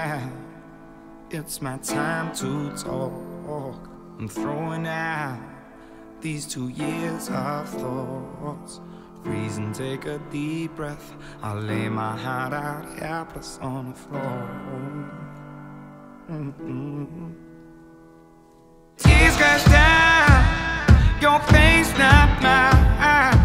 now. It's my time to talk. I'm throwing out these 2 years of thoughts. Freeze and take a deep breath. I'll lay my heart out helpless on the floor. Tears crash down your face, not mine.